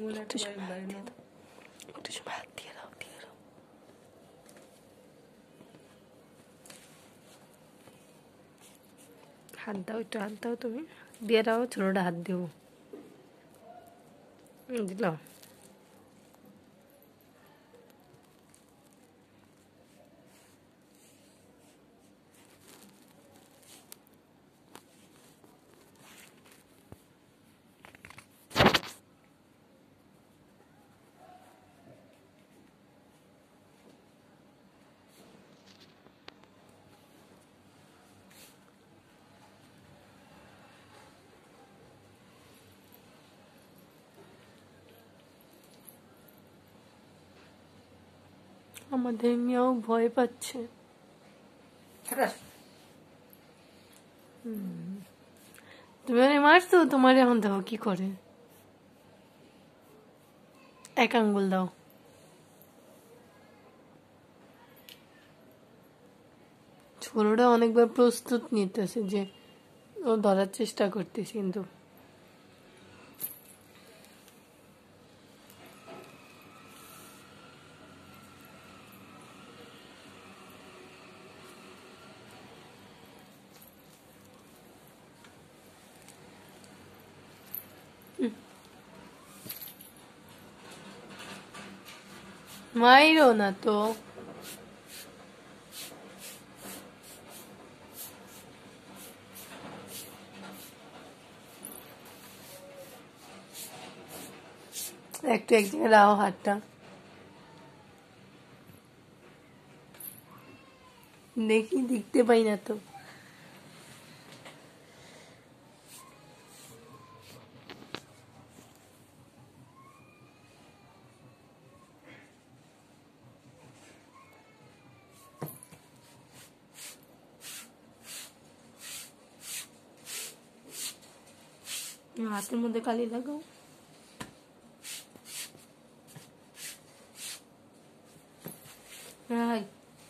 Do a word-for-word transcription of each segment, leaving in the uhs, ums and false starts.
একটু সময় একটু সময় হাত দিয়ে দাও দিয়ে দাও হাত দাও একটু হাত দাও তুমি দিয়ে দাও ছোটটা হাত দেবো দিলাম আমাদের মেয়েও ভয় পাচ্ছে তুমি মারছো তোমার এখন দেখো কি করে এক আঙ্গুল দাও ছোটটা অনেকবার প্রস্তুত নিতেছে যে ও ধরার চেষ্টা করতেছে কিন্তু মাইরো না তো একটু এক জায়গায় লাও হাতটা দেখি দেখতে পাই না তো হাতের মধ্যে কালি লাগাও হ্যাঁ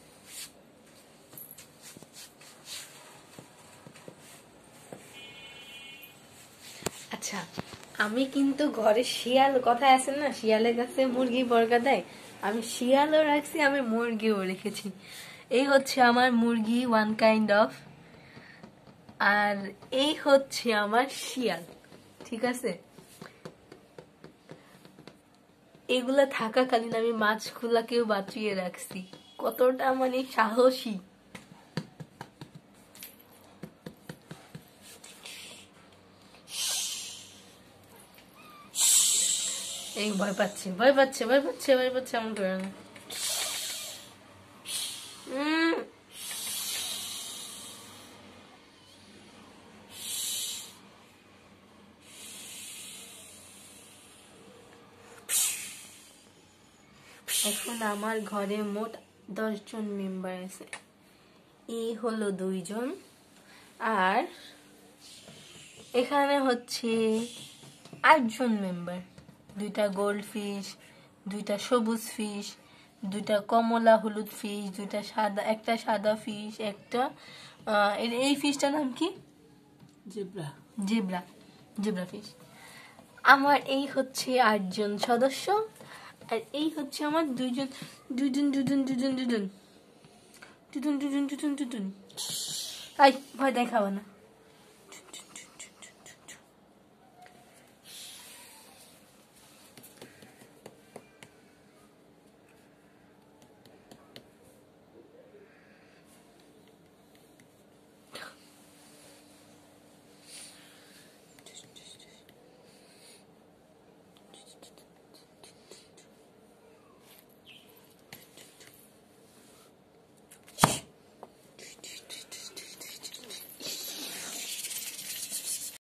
আচ্ছা আমি কিন্তু ঘরে শিয়াল কথা আছে না শিয়ালের কাছে মুরগি বর্গা দেয় আমি শিয়ালও রাখছি আমি মুরগিও রেখেছি এই হচ্ছে আমার মুরগি ওয়ান কাইন্ড অফ আর এই হচ্ছে আমার শিয়াল ঠিক আছে এগুলা থাকাকালীন আমি মাছগুলাকেও বাঁচিয়ে রাখছি কতটা মানে সাহসী এই ভয় পাচ্ছে ভয় পাচ্ছে ভয় পাচ্ছে ভয় পাচ্ছে এমন করে না এখন আমার ঘরে মোট দশ জন মেম্বার আছে এই হলো দুইজন আর এখানে হচ্ছে আটজন মেম্বার দুইটা গোল্ড ফিশ দুইটা সবুজ ফিশ দুইটা কমলা হলুদ ফিশ দুইটা সাদা একটা সাদা ফিশ একটা এই ফিশটার নাম কি জেব্রা জেব্রা জেব্রা ফিশ আমার এই হচ্ছে আটজন সদস্য আর এই হচ্ছে আমার দুইজন দুজন দুজন দুজন দুজন দুজন দুজন দুজন দুজন আই ভয় দেখাবো না